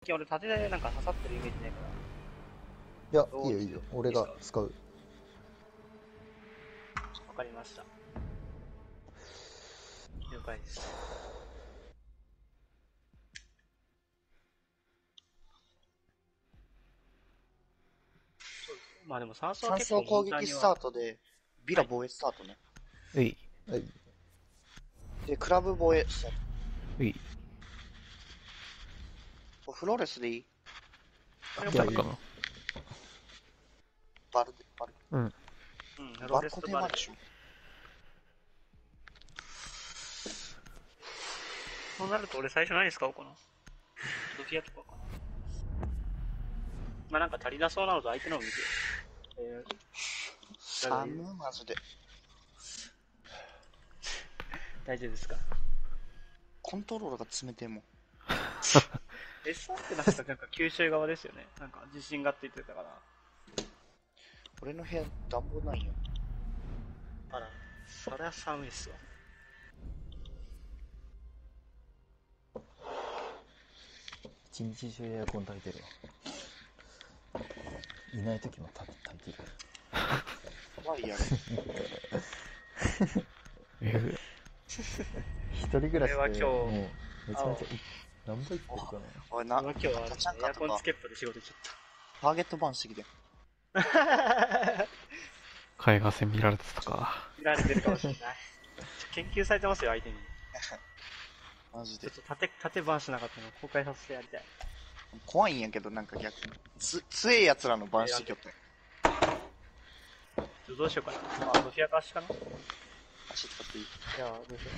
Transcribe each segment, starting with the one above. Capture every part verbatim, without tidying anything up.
近俺縦でなんか刺さってるイメージないから。 いや、いいよいいよ。俺が使う。 わかりました。了解です。まあでも酸素は酸結構素攻撃スタートで、ビラ防衛スタートね。 うい。 はい。 で、クラブ防衛スターうい。 ト。フローレスでいい？ じゃあかな。 バルデ、バルうん。 うん、 バロレスルコテーマとバルでしょ。 そうなると俺最初何使おうかな。ドキアとかかな。まあなんか足りなそうなのと相手のを見て。えー、 寒いマジで。 大丈夫ですか？ コントロールが冷てえもん。 エスアール ってなんかなんか九州側ですよね。なんか地震がって言ってたから。 俺の部屋暖房ないよ。 あら、そりゃ寒いっすわ。 一日中エアコン焚いてるわ。いない時も焚焚いてる。 怖いやえ一人暮らしで俺は今日もうめちゃめちゃい何倍言ってるかな。 おいな、 今日はタチャンエアカとかコンつけっぱで仕事行っちターゲットバンしてきて。 ゃった。 海岸線見られてたか。 見られてるかもしれない。研究されてますよ、相手に。 マジでちょっ。と縦、縦バンしなかったの公開させてやりたい。 怖いんやけど、なんか逆に。つ、強え奴らのバンしてきよって。 どうしようかな。あ、ドフィアか足かな。い足使っていい？ や、どうしよ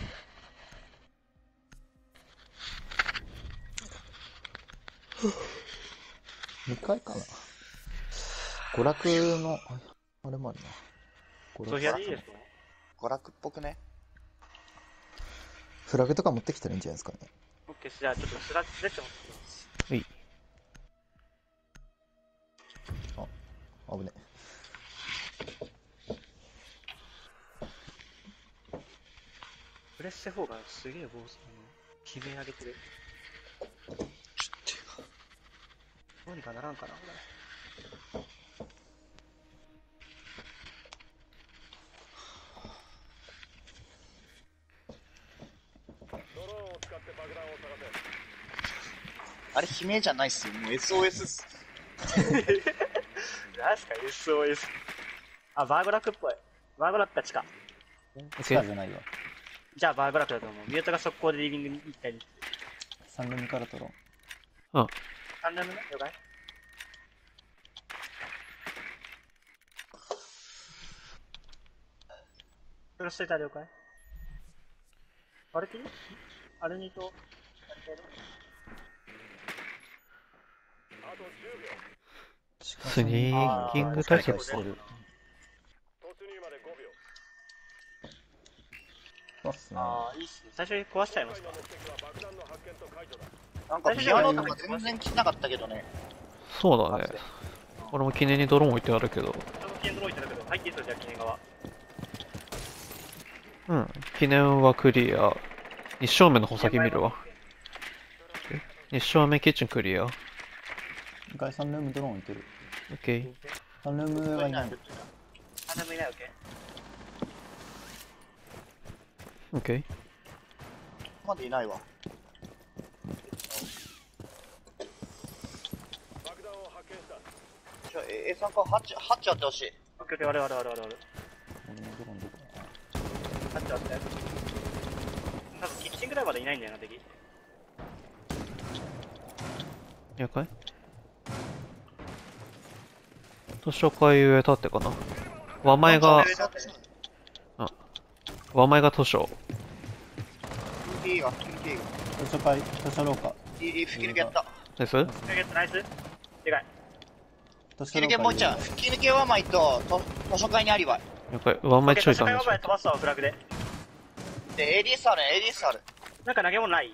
にかいかな。娯楽の、ああれもあるな。 う。 娯ドフィアでいい楽ですか？ 娯楽っぽくね。 フラグとか持ってきたらいいんじゃないですかね。 オッケー、じゃあちょっとスラッシュでって持ってきます。 うい。 あ、危ね。 プレッシェフォーがすげえボス、決め上げてる。どうにかならんかな、これ。 あれ悲鳴じゃないっすよ。もう エスオーエス っす。 何すか エスオーエス。あ、バーグラックっぽい。バーグラックが地下。 地下じゃないわ。 じゃあバーグラックだと思う。ミュートが速攻でリビングに行ったり。 サンルームから取ろう。 あ、 サンダムね、了解。それしといたら了解。アルティアルニと、 スニーキング対決してる。そうっすね。 ああ、いいっすね。最初に壊しちゃいますか。 なんかピアノとか全然切んなかったけどね。 そうだね。俺も記念にドローン置いてあるけど。 ちょっと記念ドロー置いてるけど、入っていいっすよ、じゃあ記念側。 うん。記念はクリア。日照明の方先見るわ。日照明キッチンクリア。 一回サンルームドローン置いてる。 オッケー。 サンルームがいない。 サンダムいないわけ。 オッケー。 まだいないわ。じゃあ、え A さんかハッチ、ハッチあってほしい。 オッケーオッケー、我々我々我々。 俺のドローンどこだ。 あってあって。多分キッチンぐらいまでいないんだよな、敵。 了解。図書館上立ってかな。和前が、和前が図書。 いいが、吹き抜けいいが。 図書会、図書廊下。 いい、いい、吹き抜けやった。 ですゲットナイス。でかい。 図吹き抜けもう一丁。吹き抜けはマイと、と図書館にありばい。 了解。和前ちょい社会ダメージは飛ばすわ、フラグで。 で、エーディーエス ある、エーディーエス ある。 なんか投げ物ない？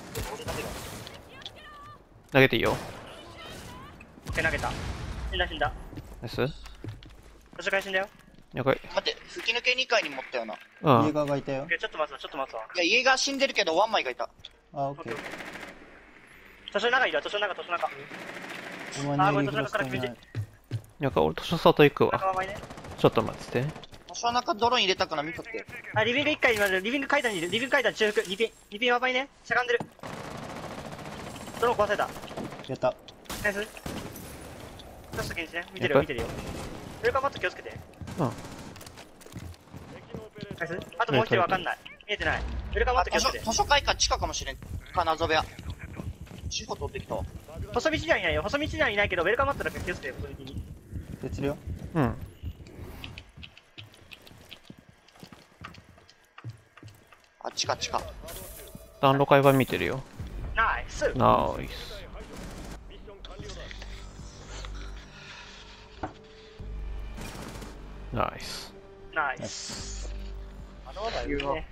投げていいよ。 オッケー、投げた。死んだ死んだ。 です図書館死んだよ。 了解。 待って、吹き抜けにかいに持ったよな。いうん。 家側がいたよオッ。ケー、ちょっと待つわ、ちょっと待つわ。 や、家が死んでるけど、ワンマイがいた。 あ、オッケー。 図書の中いるわ、図書の中、図書の中。 お前の入りあこれ口ない。 なんか俺図書里行くわ。 中前ね。 ちょっと待ってて。 図書の中ドローン入れたから見とって。 あ、リビング一回今、リビング階段にいる。リビング階段中腹、リピン、リピンやばいね。しゃがんでる。ドローン壊された。 やった。 ナイス。ちょっと気にしてね。見てるよ、見てるよ。ウェルカムマット気をつけて。 うん。 ナイス。あともう一人わかんない。見えてない。ウェルカムマット気を図書つけて。 図書館か地下かもしれん。か、謎部屋。地方取ってきたわ。 細道にはいないよ。細道にはいないけど、ウェルカムマットだけ気をつけて、細道に。 で治療うん。 あ、地下地下。 暖炉会話見てるよ。 ナイス。 ナイス。ナイス。 ナイス。あのまま言うね。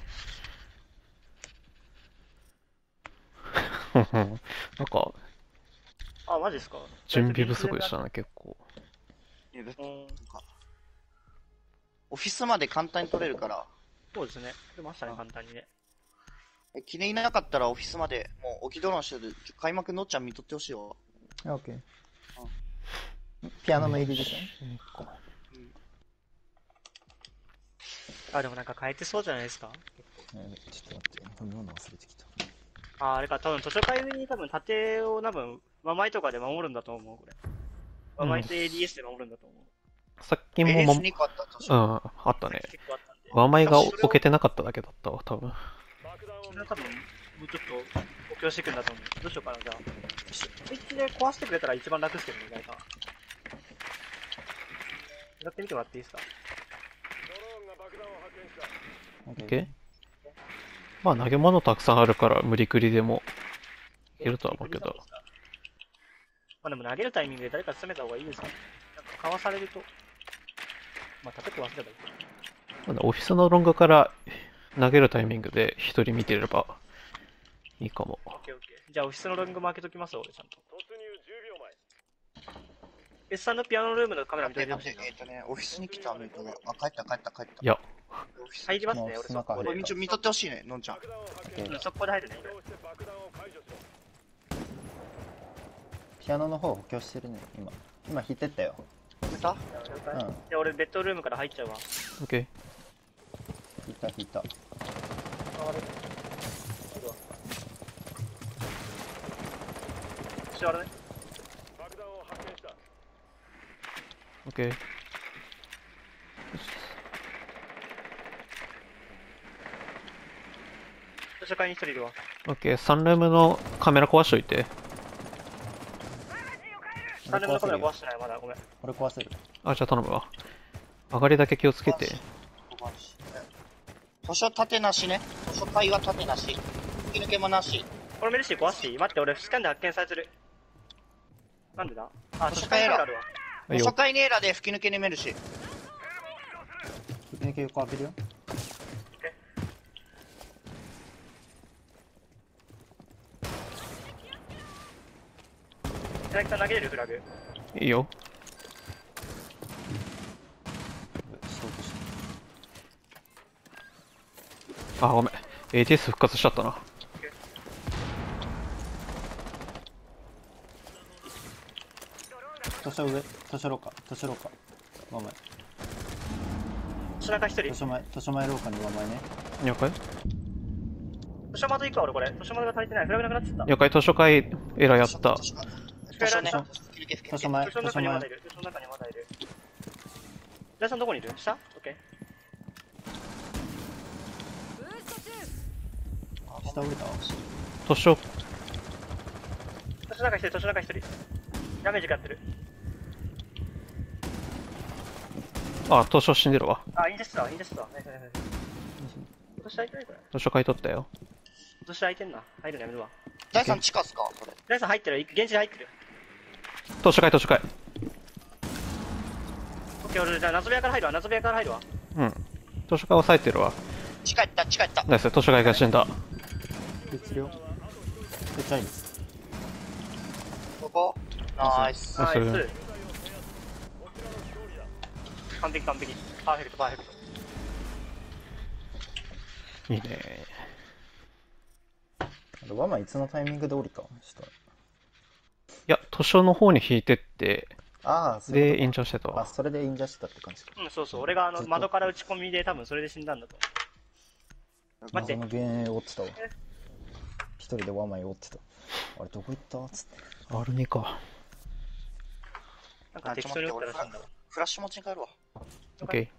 なんか、 あ、マジですか。 準備不足でしたね、結構。 いや別にうん。 オフィスまで簡単に取れるから。 そうですね。出ましたね、簡単にね。 え、記念いなかったらオフィスまでもう置きドローンしてる。開幕のっちゃん見とってほしいわ。 オッケー。ピアノの入りでしょ。 あ、でもなんか変えてそうじゃないですか。 えーちょっと待って、飲み物忘れてきた。 あ、あれか、多分図書館上に多分盾を多分、ママイとかで守るんだと思う、これ。ママイと エーディーエス で守るんだと思う。 さっきもエーエスも、 にこあった図う書。 ん、あったね。 結構あったんで。 ワンマイが置けてなかっただけだったわ、多分。 それは多分、もうちょっと補強していくんだと思う。どうしようかな、じゃあ。スイッチで壊してくれたら一番楽ですけどね、意外と。やってみてもらっていいですか。 オッ OK？ まあ投げ物たくさんあるから無理くりでもいけるとは思うけど。 まあでも投げるタイミングで誰か攻めた方がいいですか。なんかかわされると。まあ、叩く忘ればいい。 まだオフィスのロングから投げるタイミングで一人見てればいいかも。 オッケーオッケー。じゃあオフィスのロングも開けときますよ、俺ちゃんと。S さんのピアノルームのカメラ見といてほしいな。 えっとね、オフィスに来たアメリカが。あ、帰った帰った帰った。 いや、 オフィス。 入りますね、 もう俺そここその中入るで。 れ見とってほしいね、のんちゃん。 うん、そこで入るね。 ピアノの方補強してるね、今。今弾いてったよ。 出たうん。 じゃあ俺ベッドルームから入っちゃうわ。 OK。 弾いた弾いた。 あれ座るね。 OK。 図書館に一人いるわ。 OK。サンルームのカメラ壊しといて。 サンルームのカメラ壊す。 してない、まだごめん。 俺壊せる。 あ、じゃあ頼むわ。上がりだけ気をつけて。 図書縦なしね。図書会は縦なし。吹き抜けもなし。 これメルシー壊していい？待って、俺スキャンで発見されてる。なんでだ？あ、図書図書館エラー館エラーあるわ。 はいよ。 図書会にエラーで吹き抜けにめるし。 吹き抜け横開けるよ。 キャラクター投げれるフラグ。 いいよ。 しようとしてあ、ごめん。エーティーエス 復活しちゃったな。 図書上、図書廊下、図書廊下。ごめん。 図書中一人。図図書前、図書前廊下にごめんね。 了解書窓行くわ、俺これ。図書窓が足りてない。フラグなくなっちゃった。 了解、図書会エラーやった。 図書図書ね。 吹き抜け吹き抜け図書前、 図書の図書前。 中にまだいる。図書の中にまだいる。ジャイさんどこにいる？下？オッケー。 下降りた。 図書、 図書中一人、図書中一人。ダメージ食らってる。 あ、図書死んでるわ。 あ、インジェストだ、インジェストだ。はいはいはい。今年空いてないこれ。 図書会取ったよ。 今年空いてんな。入るのやめるわ。 第三地下っすかそれ。 ジャイさん入ってる。現地で入ってる。 図書会、図書会。 オッケー、俺じゃあ謎部屋から入るわ。謎部屋から入るわ。 うん。図書会抑えてるわ。 地下行った地下行った。 ナイス、図書会が死んだ。 で、治療。めっちゃいい。 ここナイス。 ナイナイスス。完璧完璧。パーフェクトパーフェクト。 いいね。 あとワマいつのタイミングで降りた？ちょっや、図書の方に引いてって、 ああ、そういうで、 ことか。 引射してたあ、 わ。 それでインジャしてたって感じか。 うん、そうそう。俺があのずっと窓から打ち込みで多分それで死んだんだと思う。待って謎の幻影追ってたわ。一人でワンマイ追ってた。あれどこ行ったつって。 アールに か。 なんか適当に打ったら死んだわ。 フラッシュ持ちに帰るわ。 オッケー。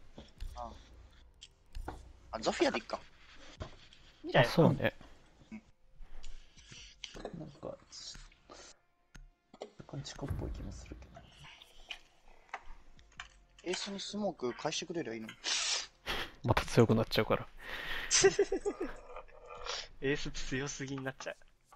あ、ゾフィアでいっか。 あ、 いいじゃないですか。 そうね。 なんか、若干地下っぽい気もするけど。 エースにスモーク返してくれりゃいいのに。 また強くなっちゃうから。 エース強すぎになっちゃう。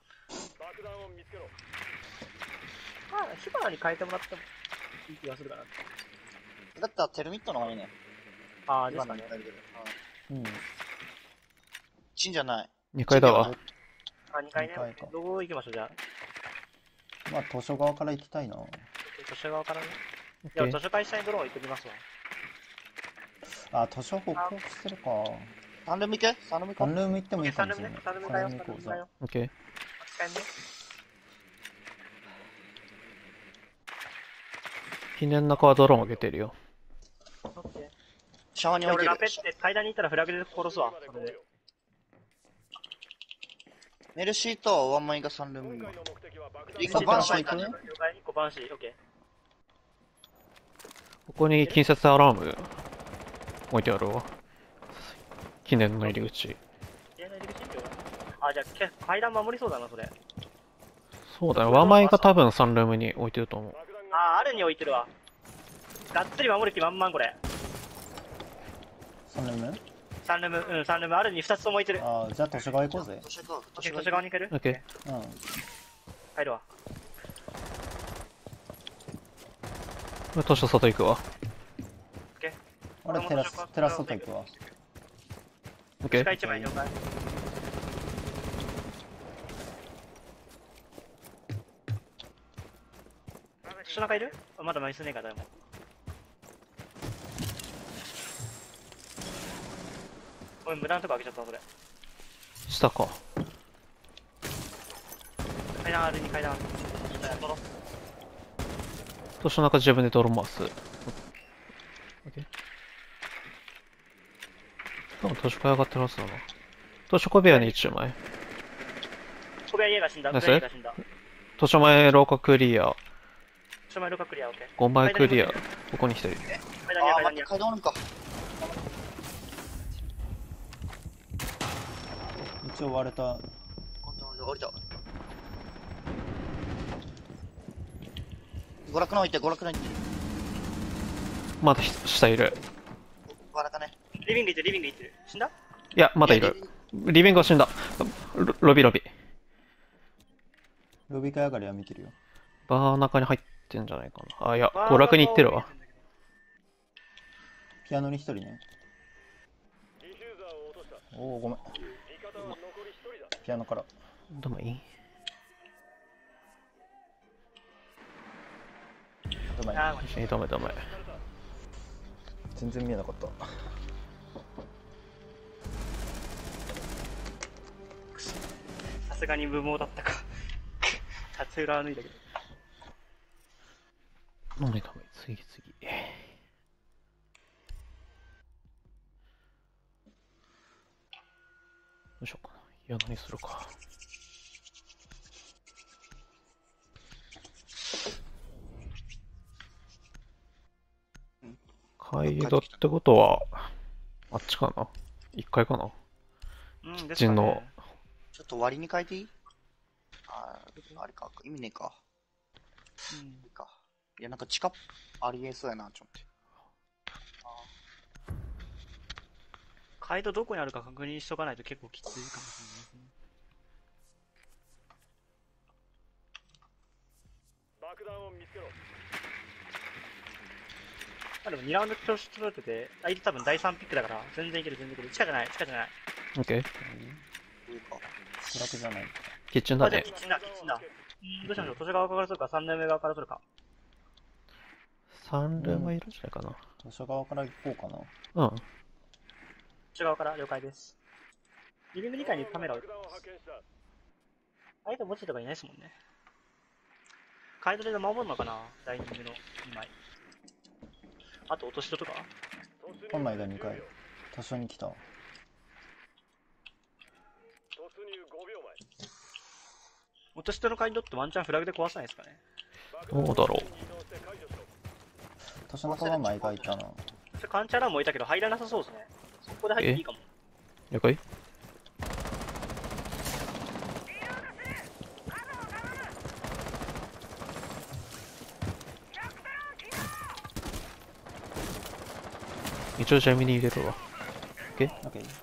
まあ、火花に変えてもらってもいい気がするかな。 だったらテルミットの方がいいね。 ああ、ですかね。 うん。 チンじゃない。 にかいだわ。 あ、にかいねにかいか。 どこ行きましょう、じゃあ。 まあ、図書側から行きたいな。 図書側からね。 オッいや、 ケー。 図書会社にドローン行ってみますわ。 あ、図書北北してるか。 サンルーム行けサンルーム行こワンルーム行ってもいいかサンルームねもしれない。。 サンルームだよ、 サンルーム行こうぜ。 オッケー。 使えんね。 記念中はドローン上げてるよ。 オッケー。 う。シャワーにじゃあ置いてる俺ラペ。って階段に行ったらフラグで殺すわ。それで。 メルシーとワンマイがサンルームに。リンゴさバンシャイかバンシャイ行く了解、いっこバンシー、オッケここに近接アラーム置いてあるわ。記念の入り口。 ー。家の入り口了解。あ、じゃあけ階段守りそうだな、それ。 そうだね。ワンマイが多分サンルームに置いてると思う。 あー、あるに置いてるわ。がっつり守る気満々これ。 サンルームサンルーム、うん、サンルームあるにふたつとも置いてる。 ああ、じゃあ図書側行こうぜ。 図書館、 オッケー、図図書館書側に行けるオッケー。 うん。 入るわ。 図書外行くわ。 オッケー。 俺テラス、テラス外行くわ。 オッケー。 地下一枚了解。図書中いるあまだ枚数ねえか、誰も。おい、無駄なとこ開けちゃったわ、それ。 下か。 階段あるに階段ある。ドロ図書中自分でドローン回す。オッケー。多分図書館上がってるはずだな。図書館部屋に一枚。 小部屋家が死んだ。 ナイス小部屋家が死んだ。 図書前廊下クリア。 図書前廊下クリア、オッケー。 ごまいクリア。ここに一人。 階段にあー、 は階段には。 待って、階段あるか。 一応割れた。 降りた。娯楽の置いて、娯楽の置いて。 まだひ下いる。 娯楽ね。 リビング行ってる、リビング行ってる。死んだいや、まだいる。リビングは死んだ。ロロビーロビー。 ロビー会上がりは見てるよ。 バー中に入ってんじゃないかな。あ、いや、娯楽に行ってるわ。 ピアノに一人ね。おお、ごめん。ピアノから。 でもいいダメ。 あー、 えー、ダメダメ。 全然見えなかった。 さすがに無謀だったか。立浦抜いたけど。 ダメダメ。次次。どうしようかな。いや、何するか。カイドってことは、あっちかな。いっかいかな。 うん、 キッですかチンのね。 ちょっと割りに変えていい？あー、あれか。意味ねえか。 うんいいか。いや、なんか地下ありえそうやな、ちょっと待って。 カイドどこにあるか確認しとかないと結構きついかもしれないですね。まあでもにラウンド調子取れてて、相手多分だいさんピックだから全然いける全然いける。地下じゃない、地下じゃない。 オッケー。 こういうか。 娯楽じゃない。 キッチンあ、じゃあだねキ。ッチンだ、キッチンだ。うん、どうしましょう。図書側からするか、さんねんめ側からするか。 サンルームはいるんじゃないかな。 図書側から行こうかな。 うん。 図書側から了解です。リビングにかいにカメラを置いてます。相手持ちとかいないですもんね。 カイドレで守るのかな、ダイニングのにまい。あと落とし戸とか。 本枚がにかい。多少に来た。 落とし戸のカイドってワンチャンフラグで壊さないですかね。 どうだろ多少仲間枚がいたな。 それカンチャラもいたけど入らなさそうですね。そこで入っていいかも。 う。了解。一応ジャミに入れるわ。 オッケー。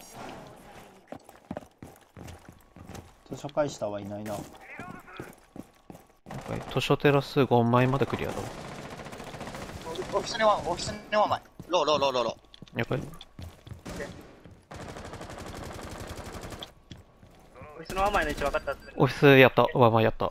図書返したはいないな。 了解。図書テラスごまいまでクリアだわ。 オフィスには、オフィスには前。ローローローローロ了解。 オフィスのワンマイの位置分かったっすね。 オフィスやった。ワンマンやった。 オ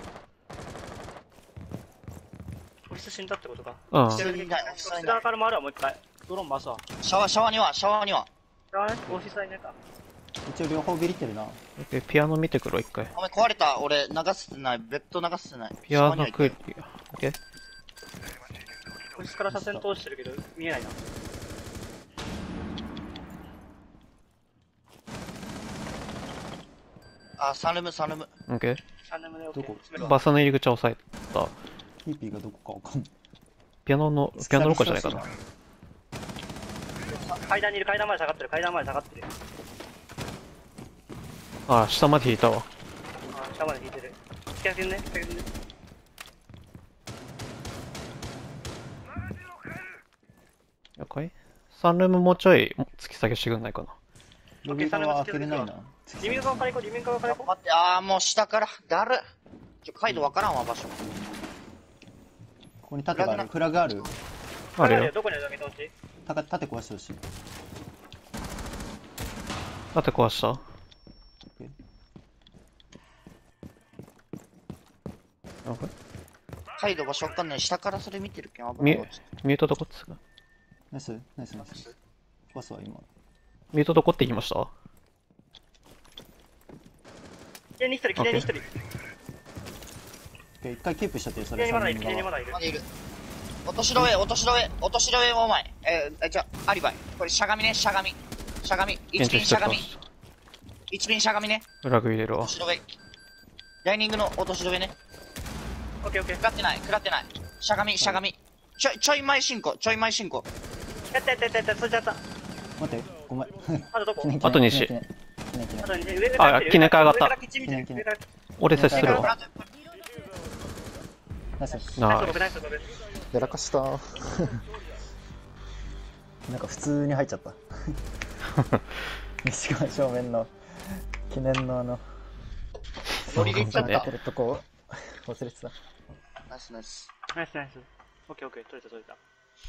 フィス死んだってことか。 うん。 ー。普通にない、オフィスオフィスにない。 側から回るわ、もう一回。ドローン回すわ。 シャワー、シャワーには、シャワーには。 あれオフィスはいねえか。 一応両方ビリってるな。 でピアノ見てくるわ、一回。 お前壊れた。俺、流してない。ベッド流してない。 ピアノクリシャワーには行ア。オッケー。 オフィスから車線通してるけど、見えないな。 あ、サンルーム、サンルーム。 オッケー。 さんねんめで OK。 どこ詰めろバスの入り口は押さえた。 ヒーピーがどこかわかんない。 ピアノの、ピアノどこじゃないかな。 階段にいる、階段まで下がってる、階段まで下がってる。 あ、下まで引いたわ。 あ、下まで引いてる。突き上げるね、突き上げるね。 了解。サンルームもうちょい突き下げしてくんないかな。 ロビー側は開けれないな。 リミング側から行こう、リミング側から行こ待って、あー、もう下から。だる。ちょ、カイドわからんわ、場所。 ここに盾がある。フラグある。 う。 あるよ。 どこにある見通し？ た盾壊してほしい。 盾壊した。了解。 カイド場所わかんない。下からそれ見てるけん、危なみいわ。 ミュートどこっつか。 ナイス、ナイス、ナイス。壊すわ、今。 ミュートどこって言いました？ 記念に一人、記念に一人。 一回キープしちゃってる、それ。 記念にまだいる、記さんにん側念にまだいるま。だいる。落としろへ、落としろへ、落としろへ、お前。えー、えじゃあ、アリバイ。これ、しゃがみね、しゃがみ。しゃがみ。一便しゃがみ。一便しゃがみね。 フラグ入れるわ落と。しろへ。ダイニングの落としろへね。 オッケーオッケー。 食らってない、食らってない。しゃがみ、しゃがみ。ちょい、ちょい前進行、ちょい前進行。 やったやったやったやった、それちゃった。 待って、ごめん。 あとどこ？ 記念あと西記念記念記念あとに上からあ記念会上がった上からキッチン見てる。上から俺接する上わ。 ナイス。 なあナイス、ナイス、ナイス。 やらかしたなんか普通に入っちゃった西側正面の記念のあの乗りで行っちゃったやって。るとこ忘れてた。 ナイスナイス。 ナイスナイス。オッケーオッケー、取れた取れた。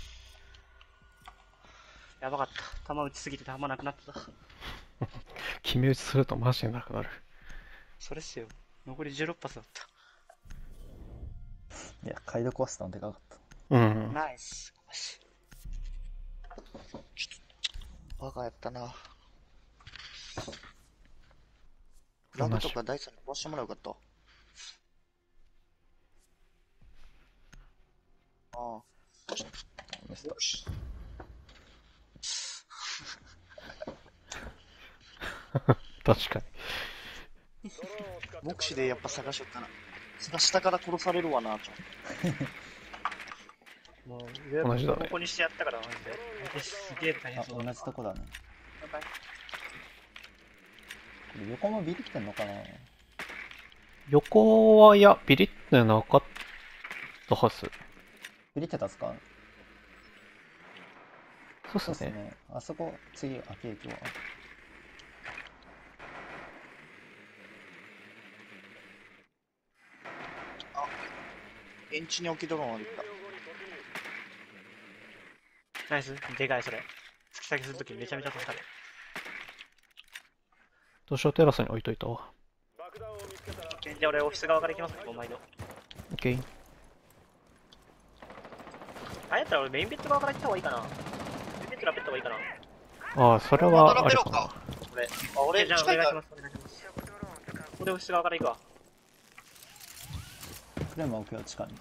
やばかった。弾打ちすぎて弾なくなってた。 決め打ちするとマジでなくなる。 それっすよ。残りじゅうろく発だっいや、カイド壊したのでかかった。 うんナイス。よし。ちょっと、バカやったな。ラグとかダイソンに壊してもらえばよかった。ああ。よし。 確かに。 目視でやっぱ探しよったな。それ下から殺されるわな、ちょ。 た。もう、上同じだねここにしてやったから、マジで。すげえ大変あ、 そう。 同じとこだね。これ横もビリってんのかな。 横は、いや、ビリってなかったはず。 ビリってたっすか。 そうっすね。 そうっすね。あそこ、次、開け駅は。 エンチに置きドローンあるか。 ナイス。でかい、それ。突き下げするときめちゃめちゃ助かる。 図書テラスに置いといたわ。 じゃあ俺オフィス側から行きますね、もう毎度。 オッケー。 あれやったら俺メインベッド側から行った方がいいかな。メインベッドラペット方がいいかな。 ああ、それはあるかな。 俺。 あ、俺、 じゃあお近いか願いします、お願いします。ここでオフィス側から行くわ。 クレームは置くよ、地下に。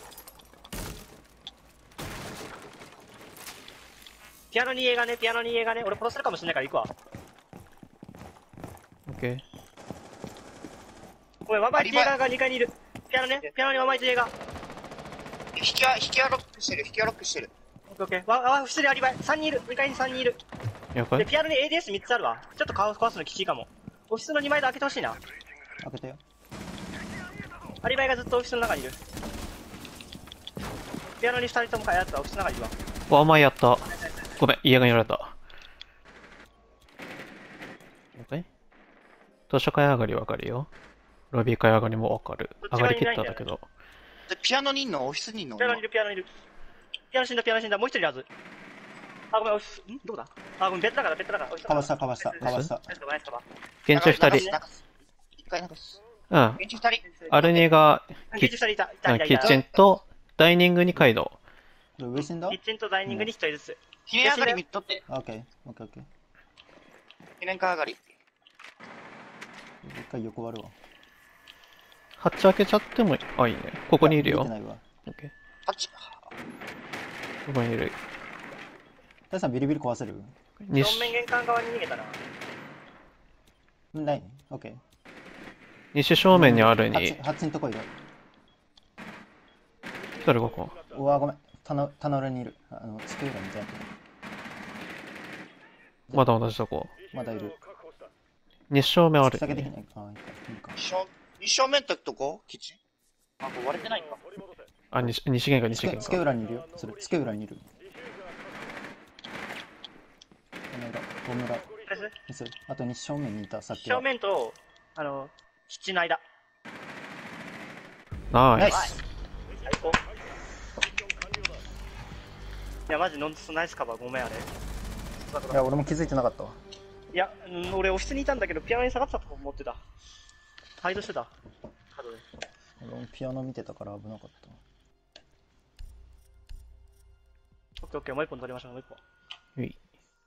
ピアノに映画ね、ピアノに映画ね。俺殺せるかもしれないから行くわ。 オッケー。 ごめん、ワンマイト映画がにかいにいる。ピアノね、ピアノにワンマイト映画。 引きは、引きはロックしてる、引きはロックしてる。 オッケーオッケー。わ、わ、普通にアリバイ。さんにんいる。にかいにさんにんいる。で、 了解。 ピアノに エーディーエスみっつあるわ。ちょっと顔壊すのきついかも。オフィスのにまいで開けてほしいな。 開けてよ。 アリバイがずっとオフィスの中にいる。ピアノにふたりともかやつはオフィスの中にいるわ。 わ、前やった。ごめん、家がやられた。了解。図書館上がりわかるよ。ロビー階上がりもわかる。上がりきったんだけど。 で、ピアノにいんのオフィスにいんのピアノにいる、ピアノにいる。ピアノ死んだ、ピアノ死んだ。もう一人いるはず。あ、ごめん、オフィス、んどこだあ、ごめん、ベッドだから、ベッドだから。オフィスだからかばした、かばした、かばした。 ナイスカバー、ナイスカバー。 現地二人。 流す流す一回流す。 うん。 現地二人。 アルニがキッチンいた、いた、いた、いた。 キッチンとダイニングにカイドウ。 これ上死んだ？ キッチンとダイニングにひとりずつ。 記念上がり見とって。 オッケー、オッケー、オッケー。 記念か上がり。 一回横割るわ。 ハッチ開けちゃってもいい。あ、いいね。ここにいるよ。 見てないわ。 オッケー。 あっち。 ここにいる。 タイさんビリビリ壊せる？ に正面玄関側に逃げたな。 ない。オッケー。 西正面にあるハにチ、ハチんとこいる。 誰がこうわ、ごめん。棚、棚裏にいる。あの、机裏に全部。 うまだ同じとこ。 まだいる。 西正面ある下げできないか。あ、いいか。いいか。 一正一正面ってとこキッチンあ、これ割れてないか。 あ、西西玄関、西机、 玄関。 机裏にいるよ。それ、机裏にいる。この裏、ゴム裏。ミス。あと西正面にいた、さっきは。 正面と、あの、キッチンの間。 ナイス。 ナイス。 最高。いや、マジノンスナイスカバーごめんあれ。 いや、俺も気づいてなかったわ。 いや、うん俺オフィスにいたんだけど、ピアノに下がってたと思ってた。ハイドしてた。角で。 俺もピアノ見てたから危なかった。 オッケーオッケー、もう一本取りましょう、もう一本。 うい。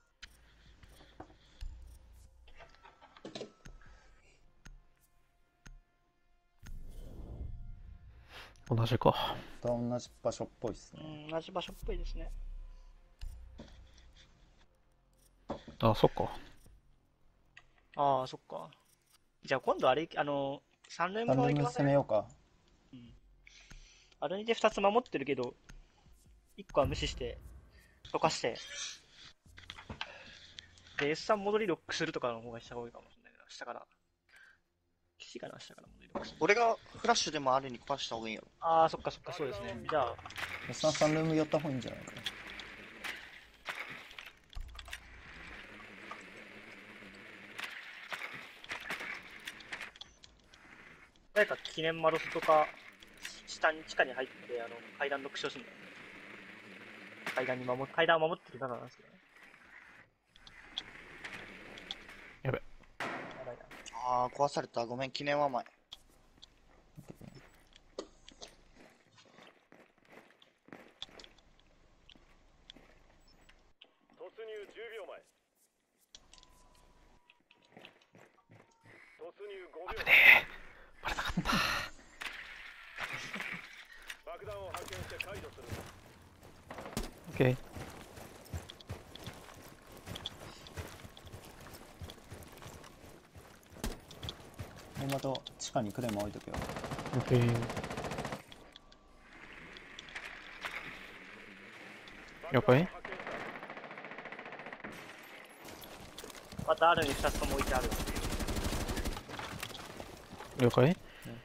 同じか。 同じ場所っぽいっすね。 うん、同じ場所っぽいですね。 あ、そっか。 ああ、そっか。じゃあ今度あれ、あの、サンルームサンルーム側行きません？ 攻めようか。 あれでふたつ守ってるけど、いっこは無視して、溶かして、で、エスさん 戻りロックするとかの方がした方がいいかもしれないな。下から。きついかな、下から戻りロックする。 俺がフラッシュでもあるに壊した方がいいやろ。 ああ、そっかそっか、そうですね。じゃあ、 おっさんサンルーム寄った方がいいんじゃないかな。 誰か記念マロスとか、下に、地下に入って、あの、階段ロックしてほしいんだよ。階段に守っ、階段を守ってる方なんですけどね。 やべ。 やばいな。 あー、壊された。ごめん、記念は前。 突入じゅうびょうまえ。突入ごびょう。 危ねえ。バレなかった。 爆弾を発見して解除する。 オッケー。 今と地下にクレーム置いとくよ。 オッケー。了解。 またあるにふたつとも置いてある。 了解。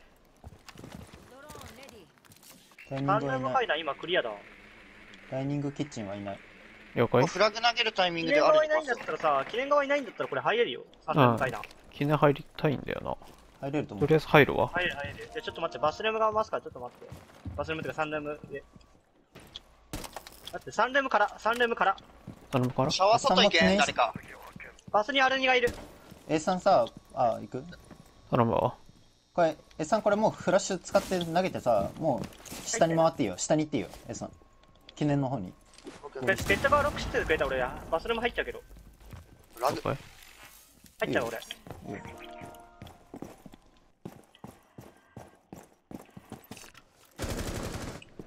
ダイニンサングはいない。 ルーム階段今クリアだ。 ダイニングキッチンはいない。 了解。 フラグ投げるタイミン記グであるに念側いないんだったらさ、記念側いないんだったらこれ入れるよ。サンルーム階段。 記念入りたいんだよな。 入れると思う。 とりあえず入るわ。 入れる入れる。じゃちょっと待って、バスルーム側回すからちょっと待って。バスルームってかサンルームで。だってサンルームから、サンルームから。 頼むからシャワー外行けん、誰か。 バスにアルニがいる。 A さんさ、あ、行く頼むわ。 これ、A さんこれもうフラッシュ使って投げてさ、もう下に回っていいよ。下に行っていいよ、A さん。記念の方に。 ベベッド側ロックしてくれた俺、バスルーム入っちゃうけど。 ラグ了。解。 入っちゃう俺。 いいよ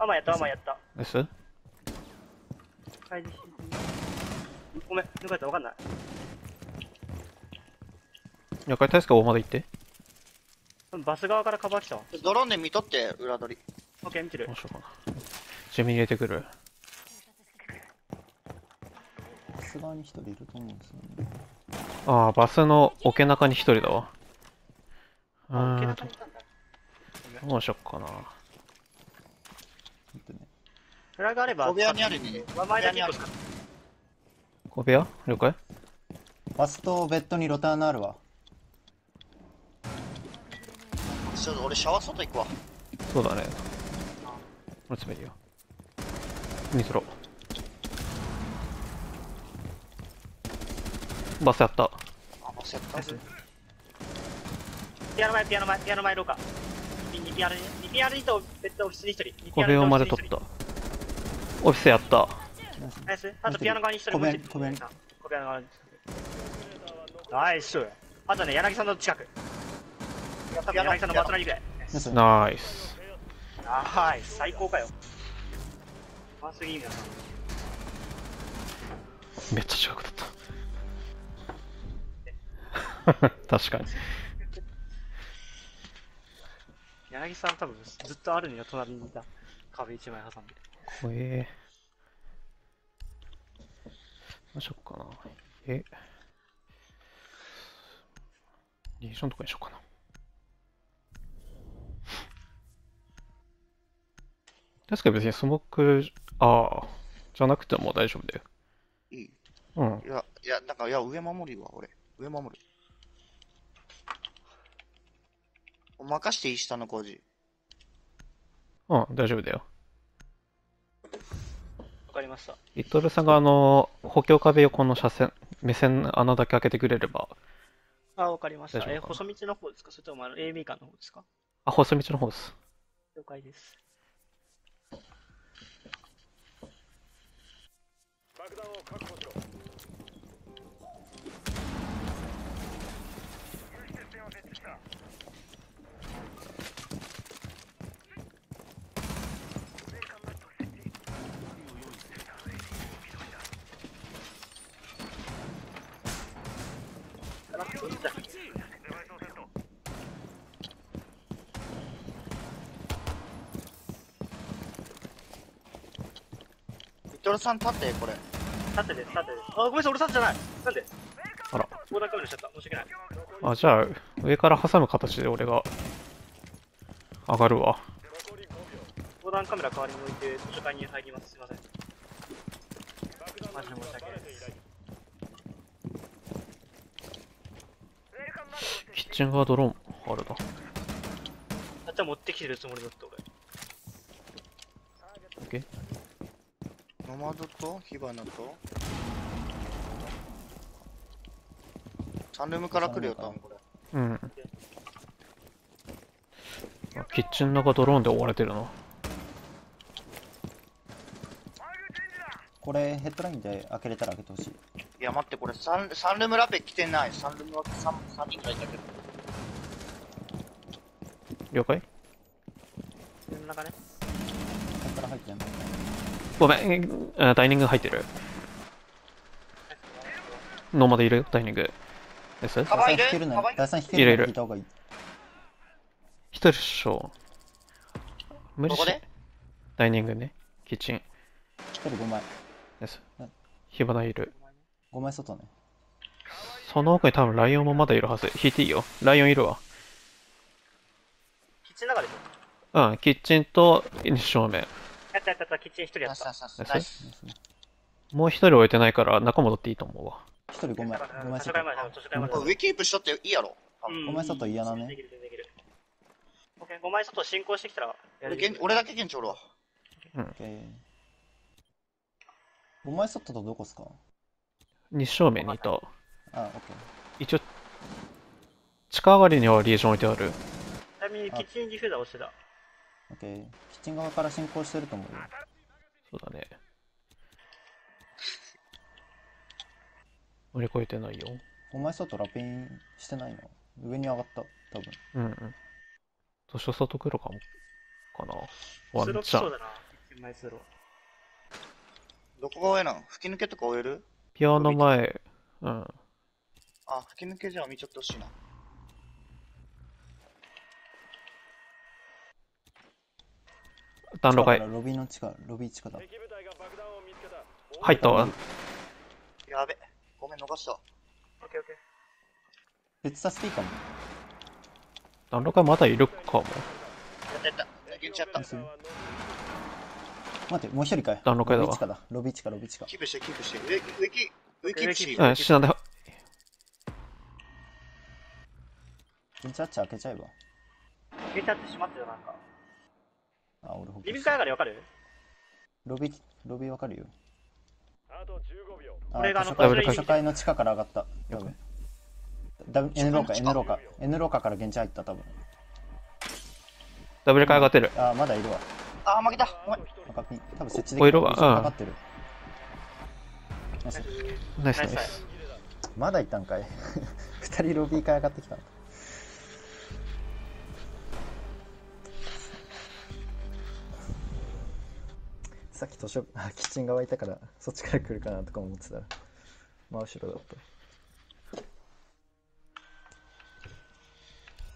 アマンやった、アマンやった。 です。 開示しごめん、抜かれた、わかんない。 了解、大輔大まで行って。 バス側からカバー来たわ。 ドローンで見とって、裏取り。 オッケー、見てるどう。しようかな。地味に入れてくる。 バス側に一人いると思うんですよね。 ああ、バスの桶中に一人だわ。うあ、 ーん、 受け中にいたんだ。 どうしよっかな。 待ってね。 フラグあれば、 小部屋にあるね。 ま前だけ一個使っ小部屋了解。 バスとベッドにロターナあるわ。 ちょっと俺シャワー外行くわ。 そうだね。これ詰めるよ。水ろ。バスやった。 あ、バスやった。 ピアノ前、ピアノ前、ピアノ前廊下。にピアノに、にピアノにとベッドオフィスに一人。 小部屋まで取った。オフィスやった。 ナイス。あとピアノ側に一人。 小部屋に小部屋に小部屋の側に。ナイス。あとね、柳さんの近く。多分柳さんの松並ぐらい。 ナイス。 ナイス。最高かよ。マスギー皆さん。 めっちゃ近くだった。確かに。 柳さん多分ずっとあるには隣にいた。壁一枚挟んで。 怖え。どうしよっかな。え。リエーションとかにしようかな。確かに別にスモーク、ああ、じゃなくても大丈夫だよ。 いい。 うん。 いや、いや、なんか、いや、上守るわ、俺。上守る。任していい、下の工事。 うん、大丈夫だよ。 わかりました。 リトルさんがあの、補強壁横の車線、目線穴だけ開けてくれれば。 あ、わかりました。 大丈夫かなえ、細道の方ですかそれともあの エービー 間の方ですかあ、細道の方です。 了解です。 爆弾を確保しろ。 リトルさん立って、これ。 縦です、縦です。あ、ごめんなさい、俺縦じゃない。なんであら。 横断カメラしちゃった。申し訳ない。 あ、じゃあ、上から挟む形で俺が上がるわ。 横断カメラ代わりに置いて図書館に入ります。すいません。マジで申し訳ないです。 キッチン側ドローンあるな。 あっちは持ってきてるつもりだった俺。 オッケー。 ノマドと火花とサンルームから来るよ、多分これ。 うん。あキッチン中ドローンで追われてるな。 これヘッドラインで開けれたら開けてほしい。 いや、待って、これサン、サンルームラペ来てない。サンルームラペ 3, 3人くらいだけど。 了解。 真ん中ね。 ここから入ってんの。 ごめん、あダイニング入ってる。ノーマでいるよ、ダイニング。ですカバーいる引けるなカバーいるら、さん引けるなら引いた方がいい。 一人っしょ。無理しどこでダイニングね。キッチン。 一人ごまい。 ですうん。 火花いる。 ごまい外ね。 その奥に多分ライオンもまだいるはず。引いていいよ。ライオンいるわ。 キッチンの中でしうょん、キッチンと正面。 やったやったやった、キッチン一人やった。 ナイスナイスナイスナイスナイス。 もう一人置いてないから中戻っていいと思うわ。 一人ごまい。ごまい外図書館。まで、図書館まで。 これ上キープしとっていいやろ。 うんごまい外嫌だねできるできる。オッケー、ごまい外進行してきたらや俺る。 けん俺だけ現地おるわ。 オッケー。ごまい外とどこっすか？ 二正面にいた。 あ、オッケー。 一応、地下上がりにはリエーション置いてある。 ちなみにキッチンディフューザー押してた。 オッケー。キッチン側から進行してると思うよ。 そうだね。乗り越えてないよ。 ごまい外ラピンしてないの？上に上がった、多分。 うんうん。図書外黒かも。かな。ワスロンチャン。 ープそうだな。 枚通路。 どこが上なの？吹き抜けとか終える？ ピアノ前、うん。 あ、吹き抜けじゃあ見ちゃってほしいな。 暖炉階。 ロビーの地下、ロビー地下だ。 敵部隊が爆弾を見つけた。 入ったわ。 やべ。ごめん、逃したわ。 オッケーオッケー。 別タスピーカーも。 暖炉階まだいるかも。 やったやった。現地やった。 待って、もう一人かい。 暖炉階だわロビー地下だ。ロビー地下、ロビー地下。 キープして、キープして。上、上キ、上キープしていいうん、死なんだ。 ゲンチャッチ開けちゃえば。 ゲーチャって閉まってるよ、なんか。 あ、俺ほリビング階上がりわかる？ ロビー、ロビーわかるよ。 あとじゅうごびょう。 あ、 これがあの図書館ダブル図書館の地下から上がった。多分。ダ N 廊下、N 廊下。N 廊下からゲンチャ入った、多分。 ダブル階上がってる。 あ、まだいるわ。 あー、負けた。ごめん。 赤ピン。多分設置でお色はかかってる。ナイスナイスナイナイス。 まだいったんかい。二人ロビーから上がってきたの。さっき図書、あ、キッチン側いたから、そっちから来るかなとか思ってたら、真後ろだった。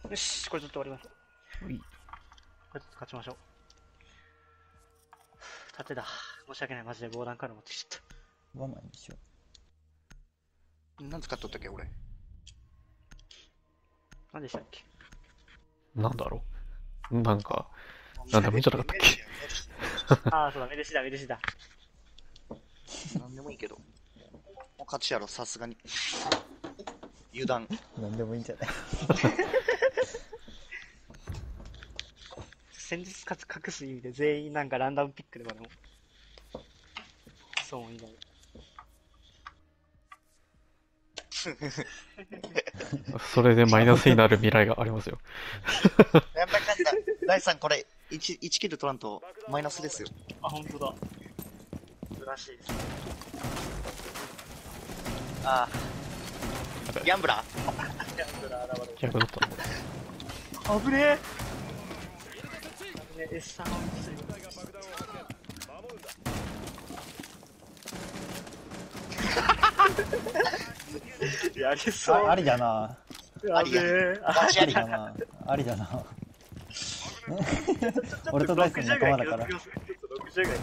よし、これずっと終わりましょう。 ういこれずっと勝ちましょう。縦だ。申し訳ない、マジで防弾から持ってきちゃっワンマンにしよ何使っとったっけ、俺。 た。何でしたっけ？ なんだろう。なんか、なんでもいいんじゃなかったっけ。 ああ、そうだ、メデシだ、メデシだ。 なんでもいいけど。もう勝ちやろ、さすがに。油断。 う。なんでもいいんじゃない。 戦術かつ隠す意味で全員なんかランダムピックでもでも。そういない。 それでマイナスになる未来がありますよ。 やっぱかんだ。第三これ、いち、いちキル取らんとマイナスですよ。 あ、ほんとだ。難しいですね。 ああ。ギャンブラーギャンブラー現れ逆だった。 た。危ねえ。危ねえ、S さんをする。 隊が爆弾を発見。守るんだ。 やりそう。 あありだな。 やべえ。あ間違いない。 ありだな。ありだな。俺とダイソン仲間だから。 ろくじゅうぐらい。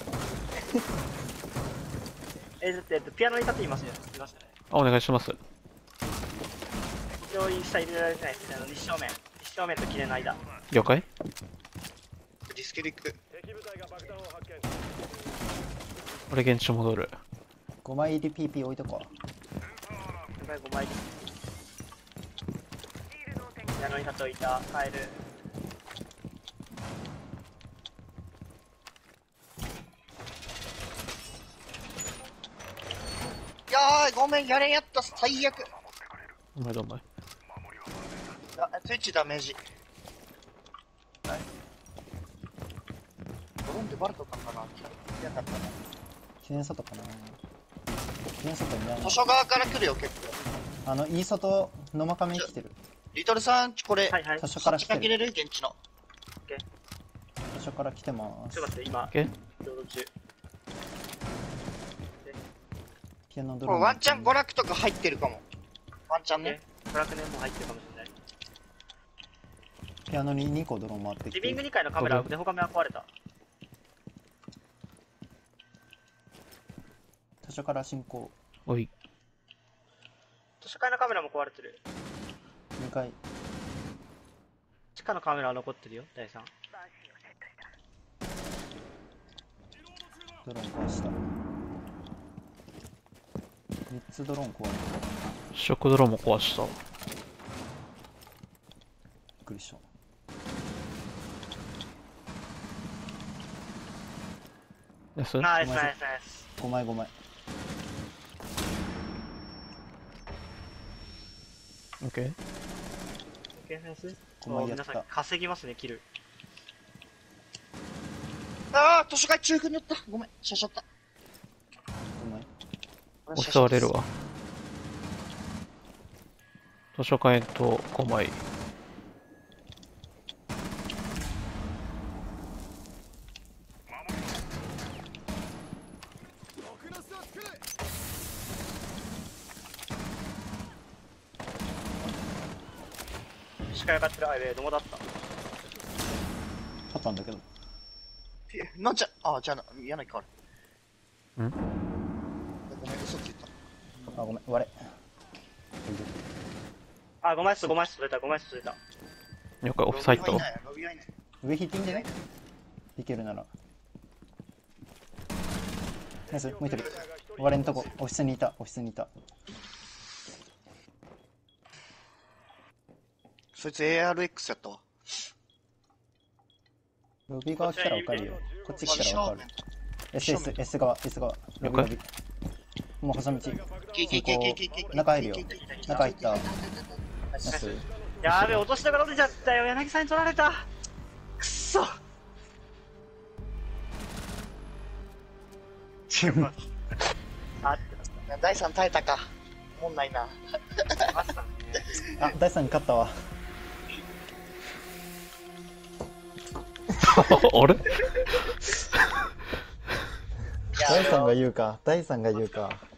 え、だって、えっと、ピアノに立っていますよ。いますよね。 あ、お願いします。 病院下入れられてないですね。あの、立正面。立正面と記念の間。 了解。 リスケリック。 敵部隊が爆弾を発見。 俺現地戻る。 ごまい入り ピーピー 置いとこう。 ごまいで。ピアノに立っておいた。帰る。 いやー、ごめん、やれんやった、最悪。 お前だお前。 あ、スイッチダメージ。はい。ドローンでバレとったんかな。やかったな。 記念外かな。記念外いないな図。書側から来るよ、結構。 あの、いい外、野間亀に来てる。 リトルさん、これ、 はいはい。 図ちょ書から来てる。 仕掛けれる現地の。 図書から来てまっすと。待って、今、 け労働中。 ピアノドローン。 これワンチャン娯楽とか入ってるかも。ワンチャンね。 トラックネも入ってるかもしれない。 ピアノににこドローン回ってきてリビングにかいのカメラ、デフォカメは壊れた。 図書から進行。 おい。 図書館のカメラも壊れてる。 にかい。 地下のカメラは残ってるよ、第三。 ドローン壊した。みっつドローン壊れた。びっ食ドローンも壊した。 くりした。 ナイス。 ナイスナイスナイス。 ごまいごまい。 オッケー。 オッケーナイス。 ごまいやった皆さん。稼ぎますね、キル。 あー、図書館中空に寄った。ごめん、しゃしゃった。 ごまい。 押し触れるわ。図書館とごまい。 視界上がってる。あ、えー、どもだった。 勝ったんだけど。 えなんちゃ、あ、じゃあ、柳かある。 んごめん、嘘ついた。 あ、ごめん、割れ。 あ、ごまいす、ごまいす取れた、ごまいす取れた。 了解、オフサイト。 伸びはいない。 上引いていいんじゃないいけるなら。ナイス、もう一人。割れんとこ、オフィスにいた、オフィスにいた。 そいつ エーアールエックス やったわ。 ロビー側来たらわかるよ。こっち来たらわかる。S、S、S 側、S 側。ロビーロビー。もう細道。 キキキキキキキ中入るよ。中入った。ナイス。 やべえ、落としながら出ちゃったよ。柳さんに取られた。くっそ。あってだいさん耐えたか。もんないな。 ましたね。 あ、第三に勝ったわ。 あれ第三が言うか、第三が言うか。